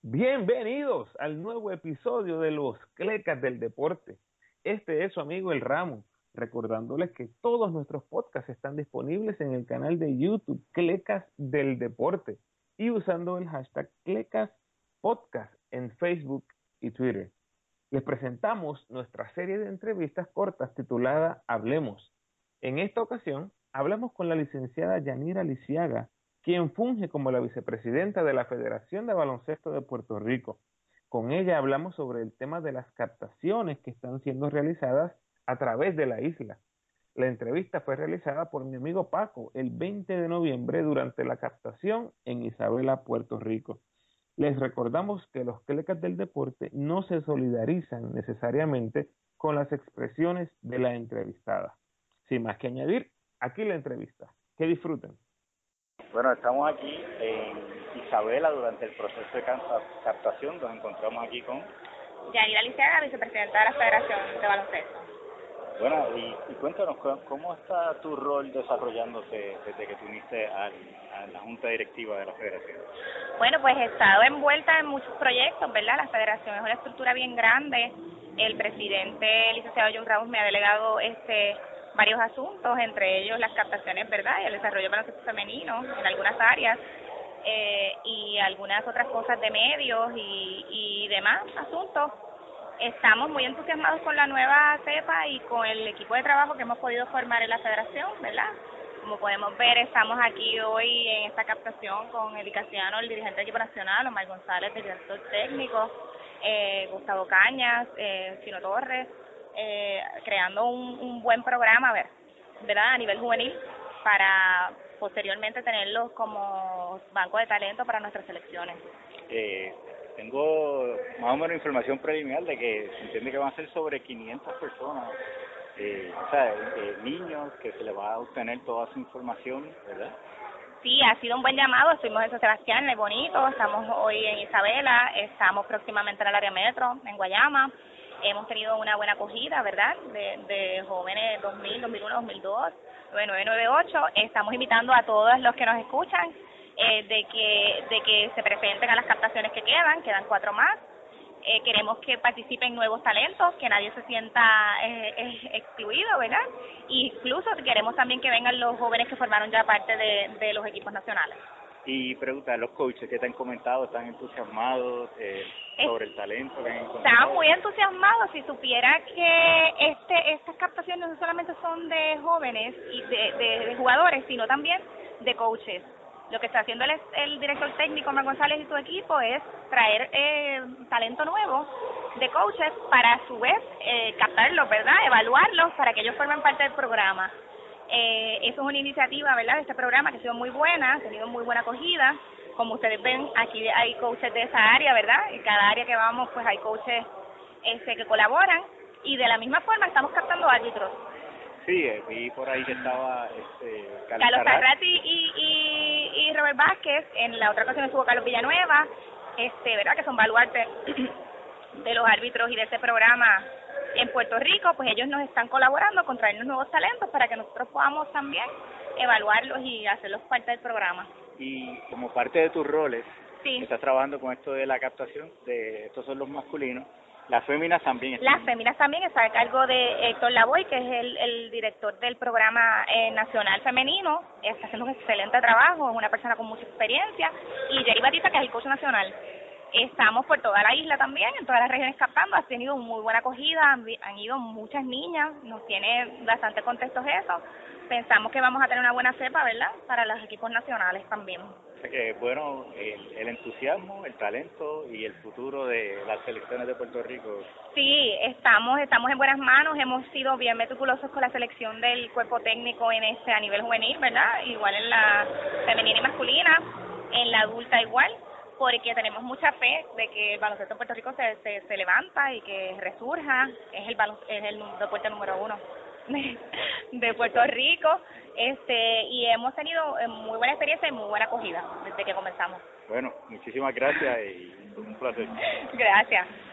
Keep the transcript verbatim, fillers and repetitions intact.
Bienvenidos al nuevo episodio de los Clecas del Deporte. Este es su amigo El Ramo, recordándoles que todos nuestros podcasts están disponibles en el canal de YouTube Clecas del Deporte y usando el hashtag Clecas Podcast en Facebook y Twitter. Les presentamos nuestra serie de entrevistas cortas titulada Hablemos. En esta ocasión, hablamos con la licenciada Yanira Lisiaga, quien funge como la vicepresidenta de la Federación de Baloncesto de Puerto Rico. Con ella hablamos sobre el tema de las captaciones que están siendo realizadas a través de la isla. La entrevista fue realizada por mi amigo Paco el veinte de noviembre durante la captación en Isabela, Puerto Rico. Les recordamos que los Clecas del Deporte no se solidarizan necesariamente con las expresiones de la entrevistada. Sin más que añadir, aquí la entrevista. Que disfruten. Bueno, estamos aquí en Isabela durante el proceso de captación. Nos encontramos aquí con Yanira Lisiaga, vicepresidenta de la Federación de Baloncesto. Bueno, y, y cuéntanos, ¿cómo está tu rol desarrollándose desde que te uniste al, a la Junta Directiva de la Federación? Bueno, pues he estado envuelta en muchos proyectos, ¿verdad? La Federación es una estructura bien grande. El presidente, el licenciado John Ramos, me ha delegado este varios asuntos, entre ellos las captaciones, ¿verdad? Y el desarrollo del baloncesto femenino en algunas áreas, eh, y algunas otras cosas de medios y, y demás asuntos. Estamos muy entusiasmados con la nueva cepa y con el equipo de trabajo que hemos podido formar en la federación, ¿verdad? Como podemos ver, estamos aquí hoy en esta captación con Eddie Casiano, el dirigente del equipo nacional, Omar González, el director técnico, eh, Gustavo Cañas, eh, Chino Torres, eh, creando un, un buen programa, a ver, ¿verdad? A nivel juvenil, para posteriormente tenerlos como banco de talento para nuestras selecciones. Eh, tengo más o menos información preliminar de que se entiende que van a ser sobre quinientas personas, eh, o sea, eh, niños, que se les va a obtener toda su información, ¿verdad? Sí, ha sido un buen llamado. Estuvimos en San Sebastián, en El Bonito, estamos hoy en Isabela, estamos próximamente en el área metro, en Guayama. Hemos tenido una buena acogida, ¿verdad?, de, de jóvenes dos mil, dos mil uno, dos mil dos, nueve nueve nueve ocho. Estamos invitando a todos los que nos escuchan eh, de que de que se presenten a las captaciones que quedan, quedan cuatro más. Eh, queremos que participen nuevos talentos, que nadie se sienta eh, eh, excluido, ¿verdad? E incluso queremos también que vengan los jóvenes que formaron ya parte de, de los equipos nacionales. Y pregunta, los coaches que te han comentado, ¿están entusiasmados eh, sobre el talento que han encontrado? Están muy entusiasmados. Si supiera que este estas captaciones no solamente son de jóvenes y de, de, de jugadores, sino también de coaches. Lo que está haciendo el, el director técnico, Omar González, y su equipo es traer eh, talento nuevo de coaches para a su vez eh, captarlos, ¿verdad?, evaluarlos para que ellos formen parte del programa. Eh, eso es una iniciativa, ¿verdad?, de este programa que ha sido muy buena, ha tenido muy buena acogida. Como ustedes ven, aquí hay coaches de esa área, ¿verdad?, y cada área que vamos, pues hay coaches este, que colaboran, y de la misma forma estamos captando árbitros. Sí, eh, vi por ahí que estaba este, Carlos Carrati y, y, y Robert Vázquez. En la otra ocasión estuvo Carlos Villanueva, este, ¿verdad?, que son baluartes de los árbitros y de este programa en Puerto Rico. Pues ellos nos están colaborando con traernos nuevos talentos para que nosotros podamos también evaluarlos y hacerlos parte del programa. Y como parte de tus roles, sí, estás trabajando con esto de la captación, de estos son los masculinos, las féminas también están. Las féminas también está a cargo de Héctor Lavoy, que es el, el director del programa eh, nacional femenino. Está haciendo un excelente trabajo, es una persona con mucha experiencia, y Jerry Batista, que es el coach nacional. Estamos por toda la isla también, en todas las regiones captando. Ha tenido muy buena acogida, han, han ido muchas niñas, nos tiene bastante contentos eso. Pensamos que vamos a tener una buena cepa, ¿verdad?, para los equipos nacionales también. O sea que, bueno, el, el entusiasmo, el talento y el futuro de las selecciones de Puerto Rico. Sí, estamos estamos en buenas manos. Hemos sido bien meticulosos con la selección del cuerpo técnico en este a nivel juvenil, ¿verdad?, igual en la femenina y masculina, en la adulta igual, porque tenemos mucha fe de que el baloncesto en Puerto Rico se se, se levanta y que resurja. Es el balon, es el deporte número uno de, de Puerto Rico, este y hemos tenido muy buena experiencia y muy buena acogida desde que comenzamos. Bueno, muchísimas gracias y un placer. Gracias.